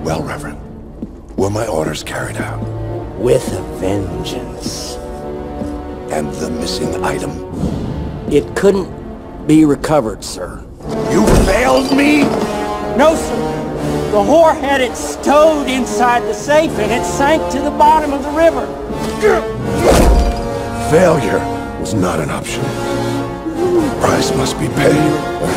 Well, Reverend, were my orders carried out? With a vengeance. And the missing item? It couldn't be recovered, sir. You failed me? No, sir. The whore had it stowed inside the safe and it sank to the bottom of the river. Failure was not an option. Price must be paid.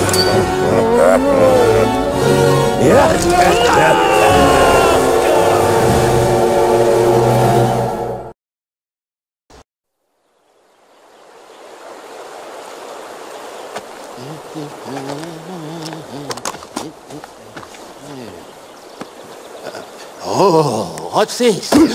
Oh, what's this? Give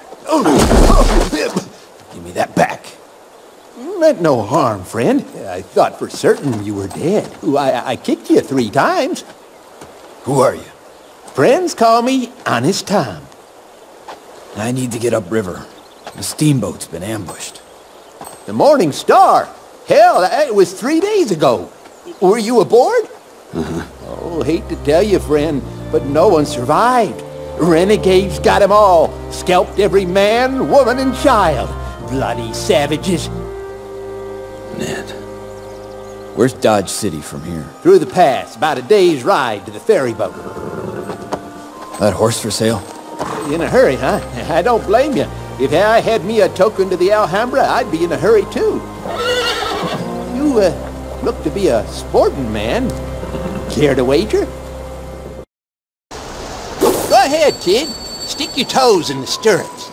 me that back. Meant no harm, friend. I thought for certain you were dead. I kicked you 3 times. Who are you? Friends call me Honest Tom. I need to get upriver. The steamboat's been ambushed. The Morning Star? Hell, it was 3 days ago. Were you aboard? Oh, hate to tell you, friend, but no one survived. Renegades got 'em all. Scalped every man, woman, and child. Bloody savages. Ned. Where's Dodge City from here? Through the pass, about a day's ride to the ferry boat. That horse for sale? In a hurry, huh? I don't blame you. If I had me a token to the Alhambra, I'd be in a hurry too. You look to be a sporting man. Care to wager? Go ahead, kid. Stick your toes in the stirrups.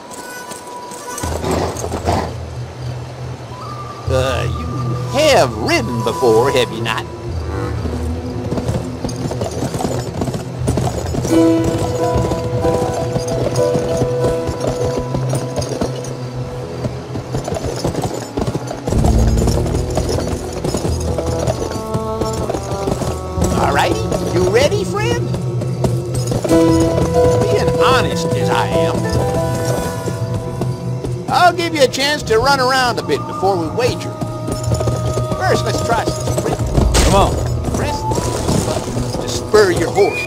You have ridden before, have you not? All right, you ready, friend? Being honest as I am, I'll give you a chance to run around a bit before we wager. First, let's try some sprinting. Come on. Press the button to spur your horse.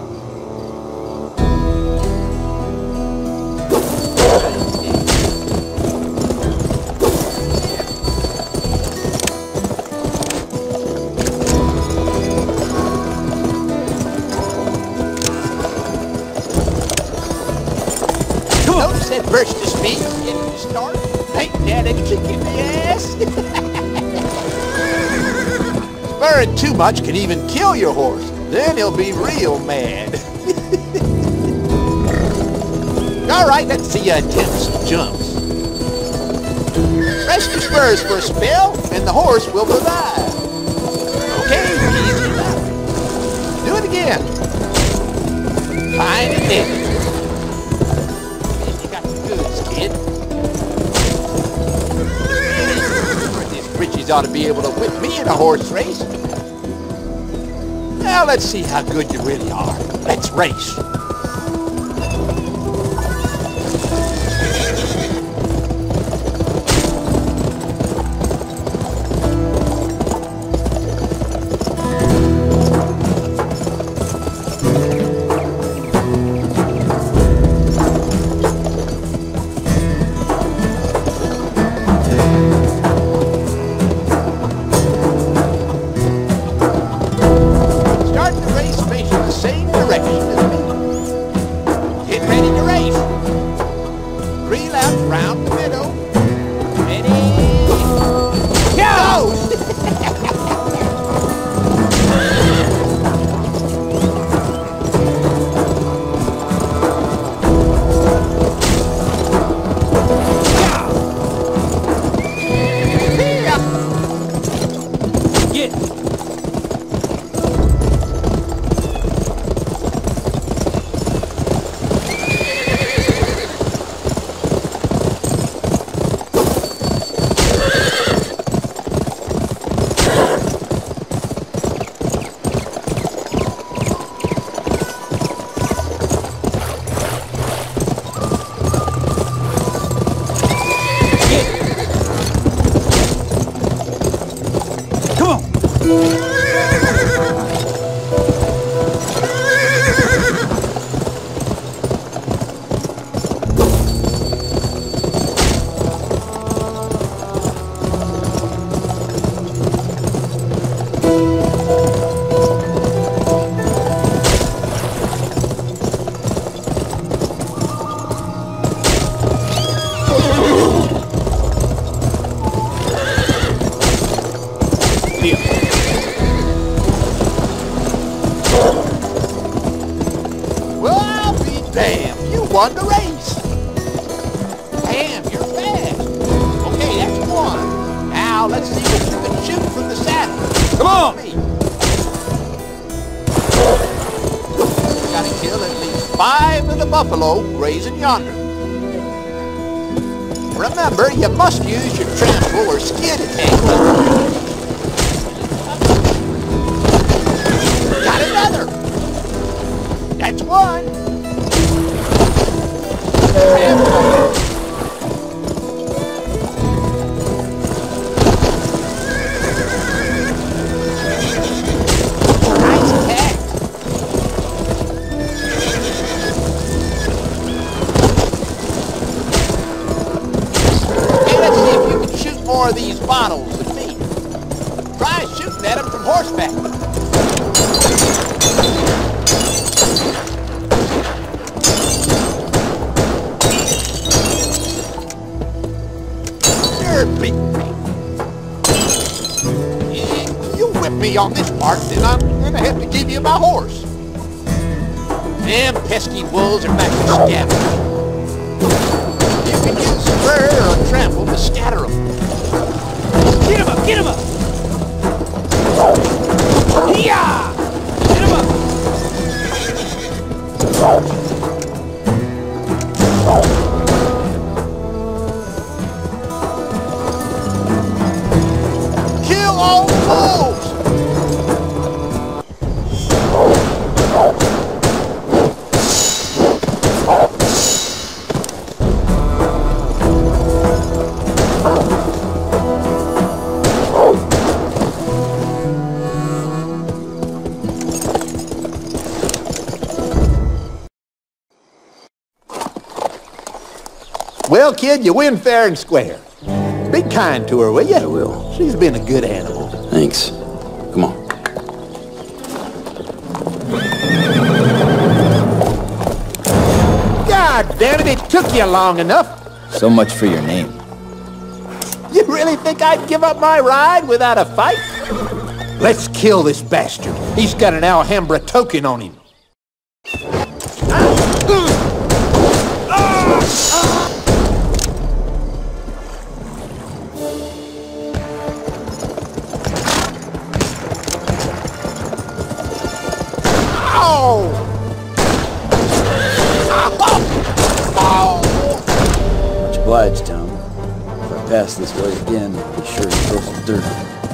Notice that burst of speed getting you started? Ain't that a kick in the ass? Spurring too much can even kill your horse. Then he'll be real mad. All right, let's see you attempt some jumps. Rest your spurs for a spell, and the horse will revive. Okay, easy enough. Do it again. Fine and dead. You got the goods, kid. These britches ought to be able to whip me in a horse race. Now let's see how good you really are. Let's race. Damn, you won the race. Damn, you're fast. Okay, that's one. Now let's see if you can shoot from the saddle. Come on! Gotta kill at least 5 of the buffalo grazing yonder. Remember, you must use your trample or skin attack. Got another. That's one. Trample. Nice attack. More of these bottles than me. Try shooting at them from horseback. You're beating me. You whip me on this part, then I'm gonna have to give you my horse. Them pesky wolves are back to scavenge. You can use spur or trample to scatter them. Get him up! Get him up! Yeah! Get him up! Kill all the wolves! Well, kid, you win fair and square. Be kind to her, will you? I will. She's been a good animal. Thanks. Come on. God damn it, it took you long enough. So much for your name. You really think I'd give up my ride without a fight? Let's kill this bastard. He's got an Alhambra token on him. Much obliged, Tom. If I pass this way again, be sure to throw some dirt.